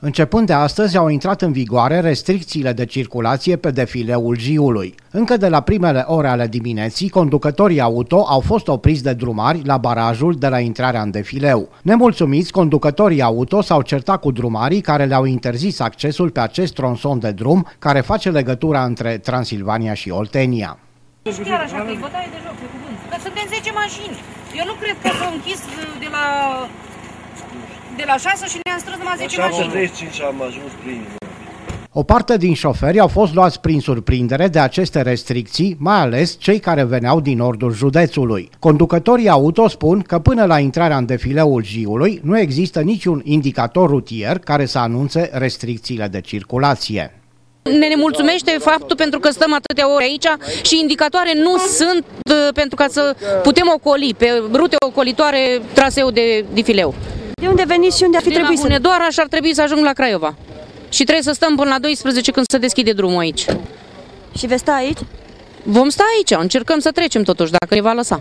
Începând de astăzi au intrat în vigoare restricțiile de circulație pe defileul Jiului. Încă de la primele ore ale dimineții, conducătorii auto au fost opriți de drumari la barajul de la intrarea în defileu. Nemulțumiți, conducătorii auto s-au certat cu drumarii care le-au interzis accesul pe acest tronson de drum care face legătura între Transilvania și Oltenia. Chiar așa că îi bătaie de joc, pe cuvânt. Că suntem 10 mașini. Eu nu cred că s-au închis de la 6 și ne-am strâns numai 10 mașini. Așa 35 am ajuns plini. O parte din șoferi au fost luați prin surprindere de aceste restricții, mai ales cei care veneau din nordul județului. Conducătorii auto spun că până la intrarea în defileul Jiului nu există niciun indicator rutier care să anunțe restricțiile de circulație. Ne nemulțumește faptul pentru că stăm atâtea ore aici și indicatoare nu sunt pentru ca să putem ocoli pe rute ocolitoare traseul de defileu. De unde veniți și unde ar fi trebuit să... Hunedoara și ar trebui să ajung la Craiova. Și trebuie să stăm până la 12 când se deschide drumul aici. Și veți sta aici? Vom sta aici, încercăm să trecem totuși, dacă ne va lăsa.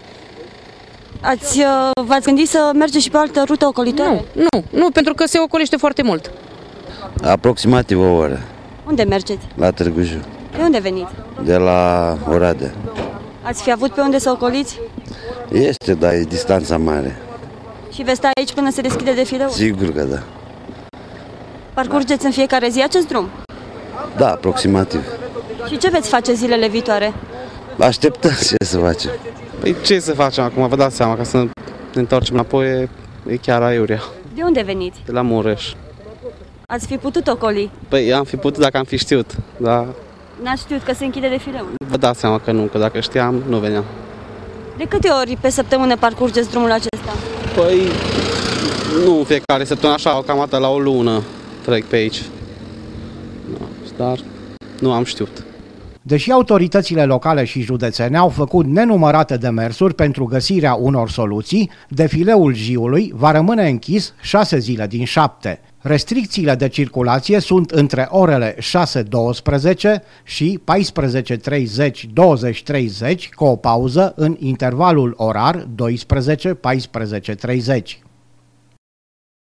V-ați gândit să mergeți și pe altă rută ocolitoare? Nu, pentru că se ocolește foarte mult. Aproximativ o oră. Unde mergeți? La Târgu Jiu. De unde veniți? De la Oradea. Ați fi avut pe unde să ocoliți? Este, dar e distanța mare. Și veți sta aici până se deschide defileul? Sigur că da. Parcurgeți în fiecare zi acest drum? Da, aproximativ. Și ce veți face zilele viitoare? Așteptăm ce să facem. Păi ce să facem acum? Vă dați seama că să ne întoarcem înapoi e chiar aiurea. De unde veniți? De la Mureș. Ați fi putut ocoli? Păi am fi putut dacă am fi știut, dar N-ați știut că se închide defileul? vă dați seama că nu, că dacă știam, nu veneam. De câte ori pe săptămână parcurgeți drumul acesta? Păi nu în fiecare săptămână, așa, cam atât la o lună trec pe aici. Dar nu am știut. Deși autoritățile locale și județene au făcut nenumărate demersuri pentru găsirea unor soluții, defileul Jiului va rămâne închis 6 zile din 7. Restricțiile de circulație sunt între orele 6:12 și 14:30-20:30, cu o pauză în intervalul orar 12-14:30.